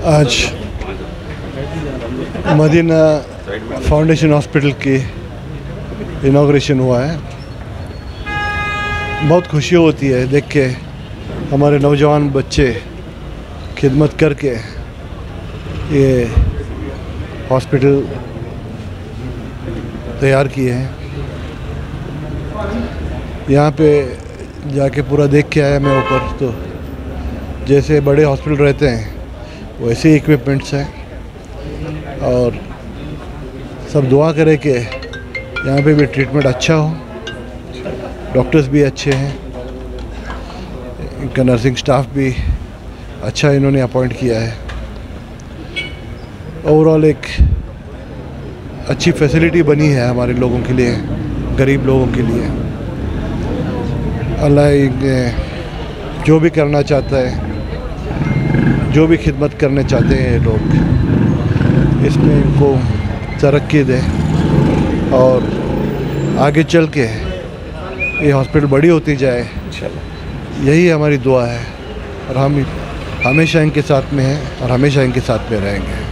आज Madina foundation hospital की inauguration हुआ है। बहुत खुशी होती है देख के हमारे नौजवान बच्चे खिदमत करके ये हॉस्पिटल तैयार किए हैं। यहाँ पे जाके पूरा देख के आया मैं ऊपर, तो जैसे बड़े हॉस्पिटल रहते हैं वैसे इक्विपमेंट्स हैं और सब दुआ करें कि यहाँ पे भी ट्रीटमेंट अच्छा हो, डॉक्टर्स भी अच्छे हैं, इनका नर्सिंग स्टाफ भी अच्छा इन्होंने अपॉइंट किया है। ओवरऑल एक अच्छी फैसिलिटी बनी है हमारे लोगों के लिए, गरीब लोगों के लिए। अल्लाह जो भी करना चाहता है, जो भी खिदमत करने चाहते हैं ये लोग, इसमें इनको तरक्की दे और आगे चल के ये हॉस्पिटल बड़ी होती जाए इंशाल्लाह। यही हमारी दुआ है और हम हमेशा इनके साथ में हैं और हमेशा इनके साथ में रहेंगे।